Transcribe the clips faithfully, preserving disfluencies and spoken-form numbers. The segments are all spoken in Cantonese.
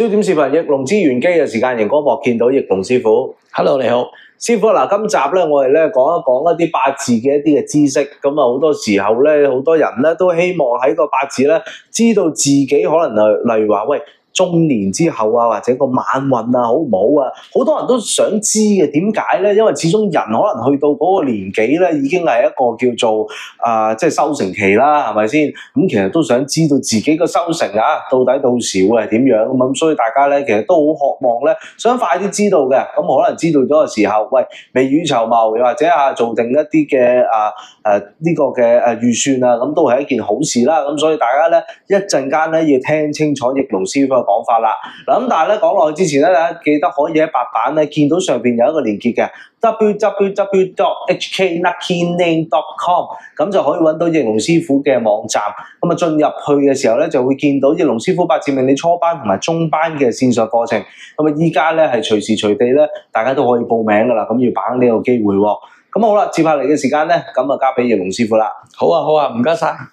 焦點視頻翼龍之玄機嘅時間，熒光幕見到翼龍師傅。Hello， 你好，師傅嗱，今集咧我哋咧講一講一啲八字嘅一啲嘅知識。咁啊，好多時候咧，好多人咧都希望喺個八字咧知道自己可能啊，例如話喂。中年之後啊，或者個晚運啊，好唔好啊？好多人都想知嘅，點解咧？因為始終人可能去到嗰個年紀咧，已經係一個叫做啊、呃，即係收成期啦，係咪先？咁其實都想知道自己個收成啊，到底到時會係點樣咁咁，所以大家咧其實都好渴望咧，想快啲知道嘅。咁可能知道咗嘅時候，喂，未雨綢繆，又或者啊，做定一啲嘅啊誒呢個嘅誒預算啊，咁都係一件好事啦。咁所以大家咧一陣間咧要聽清楚翼龍師傅講法啦，嗱咁但係咧講落去之前咧，大家記得可以喺白板咧見到上邊有一個連結嘅 w w w dot h k lucky name dot com， 咁就可以揾到翼龍師傅嘅網站。咁啊進入去嘅時候咧，就會見到翼龍師傅八字命理初班同埋中班嘅線上課程。咁啊依家咧係隨時隨地咧，大家都可以報名噶啦，咁要把握呢個機會喎。咁好啦，接下嚟嘅時間咧，咁啊交俾翼龍師傅啦。 好啊好啊，唔該晒。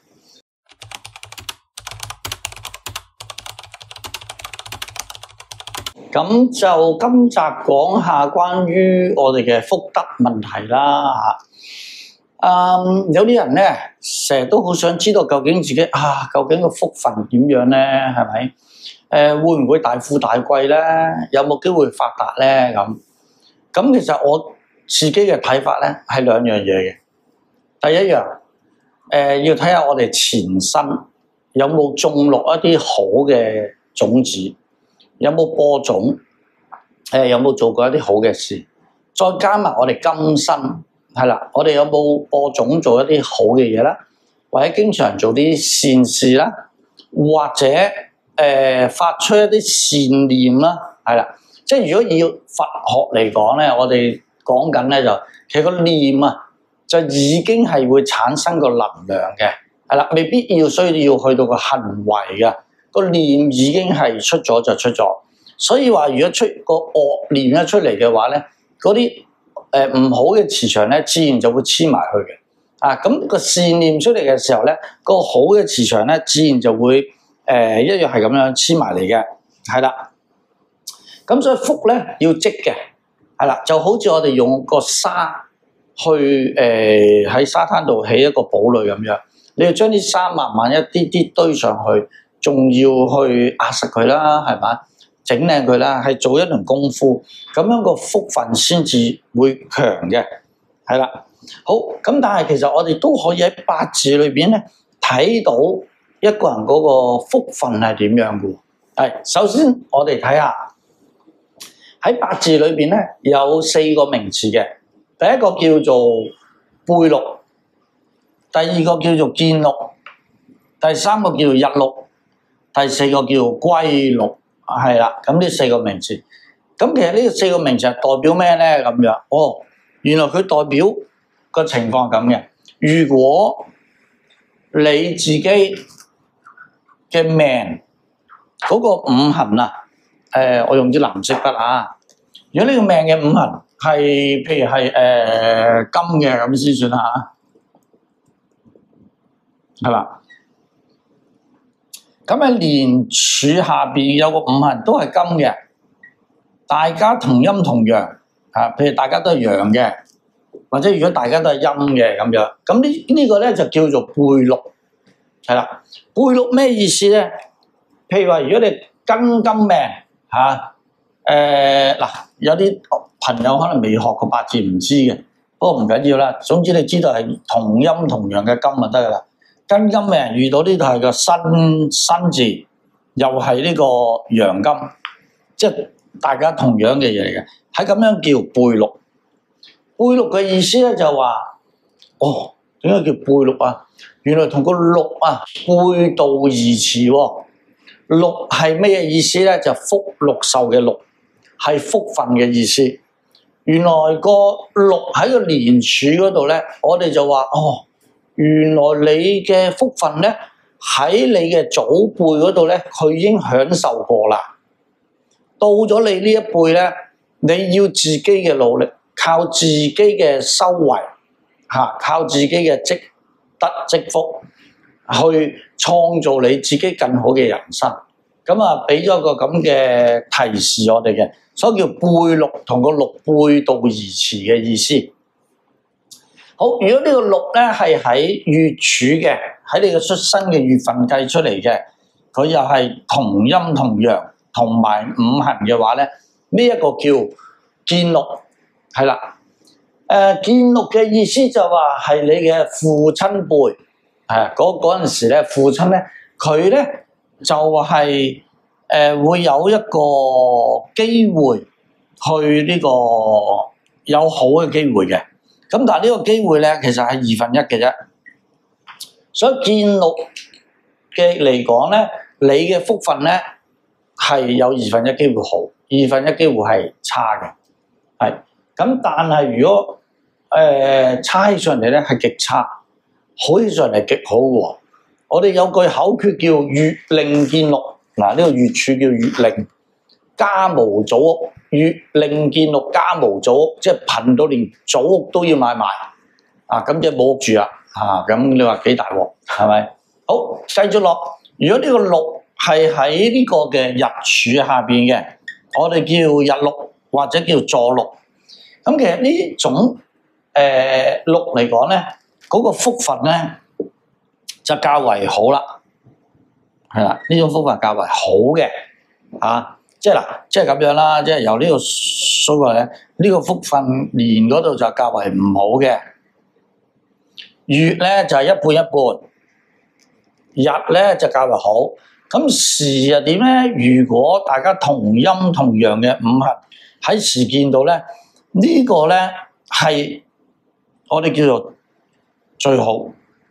咁就今集講下關於我哋嘅福德問題啦嚇。嗯，有啲人咧成日都好想知道究竟自己啊，究竟個福分點樣咧？係咪？誒、呃，會唔會大富大貴咧？有冇機會發達咧？咁咁其實我自己嘅睇法咧係兩樣嘢嘅。第一樣，誒、呃、要睇下我哋前身有冇種落一啲好嘅種子。有冇播種？誒、呃，有冇做過一啲好嘅事？再加埋我哋今生係啦，我哋有冇播種做一啲好嘅嘢啦？或者經常做啲善事啦，或者誒、呃、發出一啲善念啦，係啦。即係如果以佛學嚟講咧，我哋講緊咧就其實個念啊，就已經係會產生個能量嘅，係啦，未必要需要去到個行為嘅。個念已經係出咗就出咗，所以話如果出個惡念一出嚟嘅話咧，嗰啲誒唔好嘅磁場咧，自然就會黐埋去嘅。啊，咁個善念出嚟嘅時候咧，個好嘅磁場咧，自然就會誒、呃、一樣係咁樣黐埋嚟嘅，係啦。咁所以福咧要積嘅，係啦，就好似我哋用個沙去誒喺、呃、沙灘度起一個堡壘咁樣，你要將啲沙慢慢一啲啲堆上去。仲要去壓實佢啦，係嘛？整靚佢啦，係做一輪功夫，咁樣個福分先至會強嘅，係啦。好，咁但係其實我哋都可以喺八字裏邊咧睇到一個人嗰個福分係點樣嘅。係，首先我哋睇下喺八字裏邊咧有四個名詞嘅，第一個叫做背祿，第二個叫做見祿，第三個叫做日祿。第四個叫歸祿，係啦，咁呢四個名詞，咁其實呢四個名詞係代表咩咧？咁樣，哦，原來佢代表個情況係咁嘅。如果你自己嘅命嗰個五行啊，誒、呃，我用啲藍色筆啊。如果呢個命嘅五行係，譬如係誒、呃、金嘅咁先算啦嚇，係啦。咁喺年柱下邊有個五行都係金嘅，大家同陰同陽啊，譬如大家都係陽嘅，或者如果大家都係陰嘅咁樣，咁呢呢個咧就叫做背祿，係啦。背祿咩意思咧？譬如話如果你庚金命嚇，誒嗱有啲朋友可能未學過八字唔知嘅，不過唔緊要啦。總之你知道係同陰同陽嘅金就得噶啦。庚金嘅人遇到呢度係個辛辛字，又係呢個陽金，即係大家同樣嘅嘢嚟嘅，係咁樣叫背祿。背祿嘅意思咧就話，哦，點解叫背祿啊？原來同個祿啊背道而馳喎。祿係咩意思咧？就福祿壽嘅祿，係福分嘅意思。原來個祿喺個年柱嗰度咧，我哋就話，哦。原來你嘅福分咧喺你嘅祖輩嗰度咧，佢已經享受過啦。到咗你呢一輩咧，你要自己嘅努力，靠自己嘅修為，嚇，靠自己嘅積德積福，去創造你自己更好嘅人生。 咁啊俾咗個咁嘅提示我哋嘅，所以叫背六同個六背道而馳嘅意思。好，如果呢個六咧係喺月柱嘅，喺你嘅出生嘅月份計出嚟嘅，佢又係同陰同陽同埋五行嘅話咧，呢、這、一個叫見六，係啦。誒、呃、見六嘅意思就話係你嘅父親輩，係嗰嗰陣時咧，父親咧佢咧就係、是、誒、呃、會有一個機會去呢個有好嘅機會嘅。咁但係呢個機會咧，其實係二分一嘅啫。所以見六嘅嚟講咧，你嘅福分咧係有二分一機會好，二分一機會係差嘅。係咁，但係如果誒、呃、差起上嚟咧係極差，好起上嚟極好喎。我哋有句口訣叫月令見六，嗱、這、呢個月柱叫月令，家無祖屋。月令見六，家無祖屋，即係貧到連祖屋都要買埋，啊咁即係冇屋住啦，啊咁你話幾大鑊係咪？好，繼續落，如果呢個六係喺呢個嘅日柱下邊嘅，我哋叫日六或者叫坐六。咁其實呢種誒六嚟講咧，嗰、那個福分咧就較為好啦，係啦，呢種福分較為好嘅，啊。即係嗱，即係咁樣啦，即係由呢個數落咧，呢個福分年嗰度就較為唔好嘅，月咧就係一半一半，日咧就較為好。咁時又點咧？如果大家同陰同陽嘅五行喺時見到咧，呢個咧係我哋叫做最好，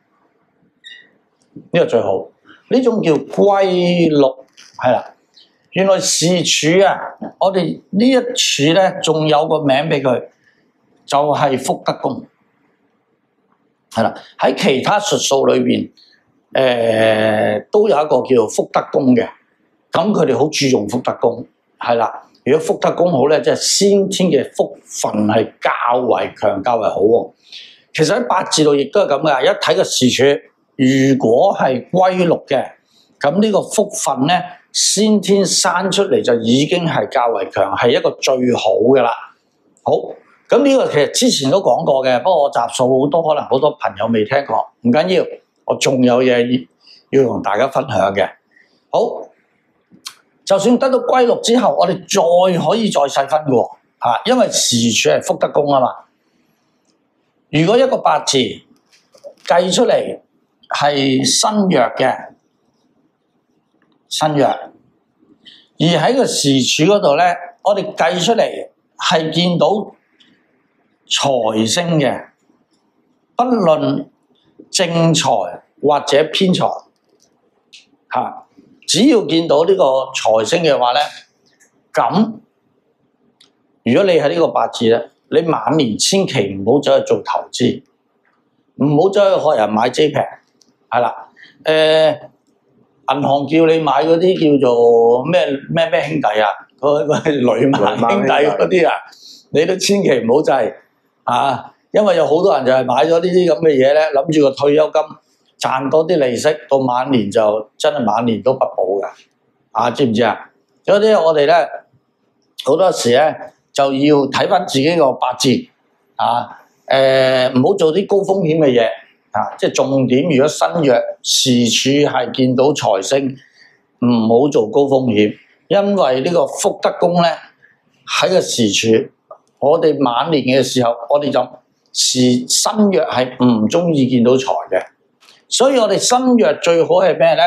呢個最好，呢種叫歸六，係啦。原來時柱啊，我哋呢一柱咧，仲有個名俾佢，就係、是、福德宮，係啦。喺其他術數裏邊，誒、呃、都有一個叫做福德宮嘅，咁佢哋好注重福德宮，係啦。如果福德宮好咧，即係先天嘅福分係較為強、較為好喎。其實喺八字度亦都係咁嘅，一睇個時柱，如果係歸六嘅，咁呢個福分咧，先天生出嚟就已經係較為強，係一個最好嘅啦。好，咁呢個其實之前都講過嘅，不過我集數好多，可能好多朋友未聽過，唔緊要，我仲有嘢要同大家分享嘅。好，就算得到歸六之後，我哋再可以再細分嘅喎，嚇，因為時柱係福德宮啊嘛。如果一個八字計出嚟係身弱嘅。身弱，而喺個時柱嗰度咧，我哋計出嚟係見到財星嘅，不論正財或者偏財，嚇、啊，只要見到呢個財星嘅話咧，咁如果你係呢個八字咧，你晚年千祈唔好走去做投資，唔好走去學人買 J P E G，係啦，誒、呃。銀行叫你買嗰啲叫做咩咩咩兄弟啊，嗰嗰啲雷曼兄弟嗰啲啊，你都千祈唔好制啊！因為有好多人就係買咗呢啲咁嘅嘢咧，諗住個退休金賺多啲利息，到晚年就真係晚年都不保㗎，啊知唔知啊？有啲我哋咧好多時咧就要睇返自己個八字啊，誒唔好做啲高風險嘅嘢。啊！即係重點，如果身弱時柱係見到財星，唔好做高風險，因為呢個福德宮咧喺個時柱，我哋晚年嘅時候，我哋就時身弱係唔中意見到財嘅，所以我哋身弱最好係咩咧？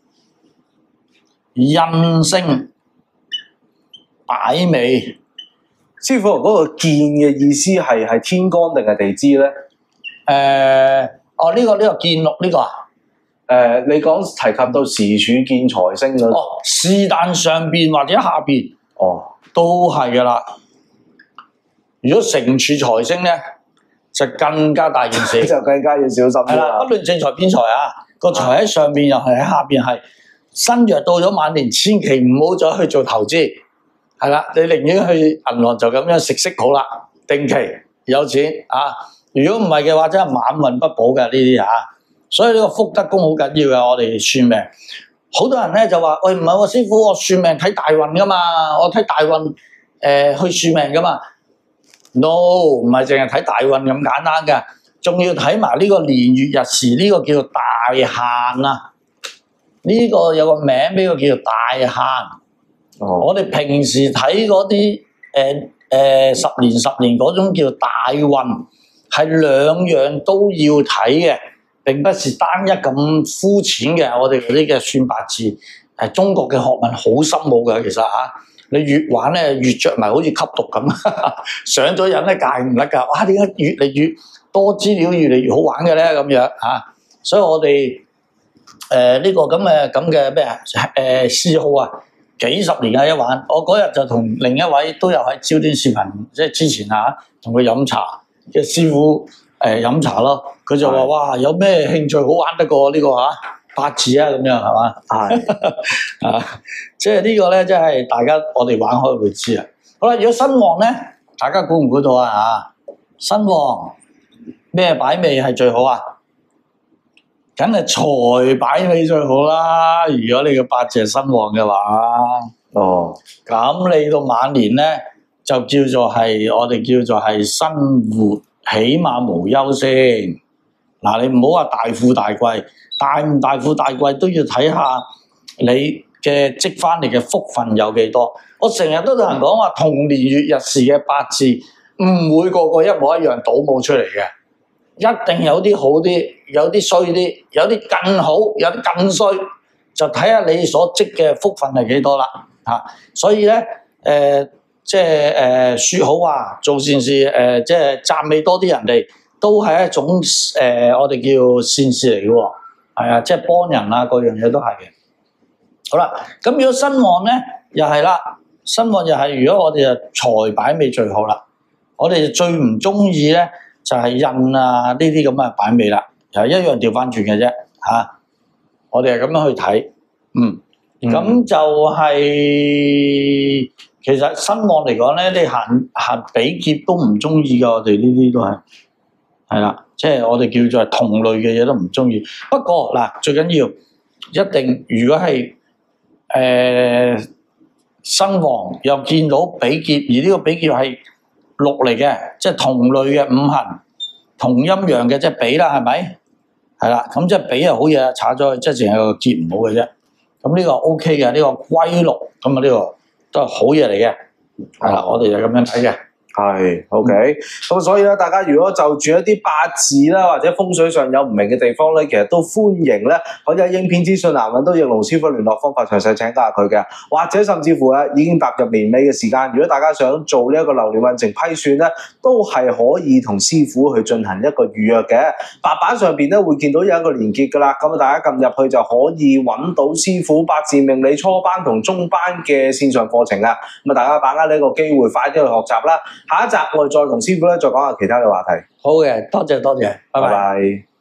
印星擺尾， 師傅嗰、那個見嘅意思係係天干定係地支咧？誒、 呃。哦，呢、這個呢、這個見六呢、這個啊，誒、 呃，你講提及到時柱見財星嗰， 哦，是但上邊或者下邊， 哦， 都係噶啦。如果承處財星咧，就更加大件事， 就更加要小心係啦。不論正財偏財啊，個財喺上邊又係喺下邊，係身弱到咗晚年，千祈唔好再去做投資，係啦，你寧願去銀行就咁樣食息好啦，定期有錢啊。如果唔係嘅話，真係晚運不保嘅呢啲嚇，所以呢個福德宮好緊要嘅。我哋算命好多人咧就話：喂，唔係喎，師傅，我算命睇大運噶嘛，我睇大運誒、呃、去算命噶嘛。No， 唔係淨係睇大運咁簡單嘅，仲要睇埋呢個年月日時，呢、這個叫做大限啊。呢、這個有個名俾佢叫做大限。哦、我哋平時睇嗰啲誒誒十年十年嗰種叫大運，係兩樣都要睇嘅。並不是單一咁膚淺嘅，我哋嗰啲嘅算八字，誒中國嘅學問好深奧嘅，其實嚇、啊，你越玩咧越着迷，好似吸毒咁，上咗癮咧戒唔甩㗎。哇！點解越嚟越多資料，越嚟越好玩嘅咧？咁樣嚇、啊，所以我哋誒呢個咁嘅咁嘅咩啊誒嗜好啊，幾十年嘅一玩。我嗰日就同另一位都有喺焦點視頻，即係之前嚇同佢飲茶嘅師傅。誒飲、呃、茶咯，佢就話：的哇，有咩興趣好玩得過呢、這個嚇、啊、八字啊？咁樣係嘛？係的啊，即係呢個咧，即係大家我哋玩開會知啊。好啦，如果新旺咧，大家估唔估到啊？嚇，新旺咩擺尾係最好啊？梗係財擺尾最好啦。如果你嘅八字係新旺嘅話，哦，咁你到晚年咧就叫做係我哋叫做係生活。起碼無憂先，嗱你唔好話大富大貴，大唔大富大貴都要睇下你嘅積翻嚟嘅福分有幾多。我成日都同人講話，同年月日時嘅八字唔會個個一模一樣倒模出嚟嘅，一定有啲好啲，有啲衰啲，有啲更好，有啲更衰，就睇下你所積嘅福分係幾多啦嚇、啊。所以咧，誒、呃。即係誒説好話，做善事誒、呃，即係讚美多啲人哋，都係一種誒、呃，我哋叫善事嚟嘅喎。係啊，即係幫人啊，各樣嘢都係嘅。好啦，咁如果新旺咧，又係啦，新旺又係如果我哋就財擺尾最好啦。我哋最唔中意咧就係、是、印啊呢啲咁嘅擺尾啦，又一樣調翻轉嘅啫嚇。我哋係咁樣去睇，嗯，咁、嗯、就係、是。其實新旺嚟講咧，你行行比劫都唔中意噶，我哋呢啲都係係啦，即係我哋叫做同類嘅嘢都唔中意。不過嗱，最緊要一定，如果係誒、呃、新旺又見到比劫，而呢個比劫係六嚟嘅，即係同類嘅五行同陰陽嘅，即係比啦，係咪？係啦，咁即係比係好嘢，查咗即係淨係個劫唔好嘅啫。咁呢個 O K 嘅，呢、這個歸六咁啊呢個。都係好嘢嚟嘅，係啦，我哋就咁樣睇嘅。 係 OK，咁所以咧，大家如果就住一啲八字啦，或者風水上有唔明嘅地方咧，其實都歡迎咧，可以喺影片資訊欄揾到奕龍師傅聯絡方法，詳細請教下佢嘅。或者甚至乎咧，已經踏入年尾嘅時間，如果大家想做呢一個流年運程批算咧，都係可以同師傅去進行一個預約嘅。白板上邊咧會見到有一個連結噶啦，咁啊大家撳入去就可以揾到師傅八字命理初班同中班嘅線上課程啊。咁啊大家把握呢個機會，快啲去學習啦！下一集我哋再同師傅咧再講下其他嘅話題。 好嘅，多謝多謝，拜拜。拜拜。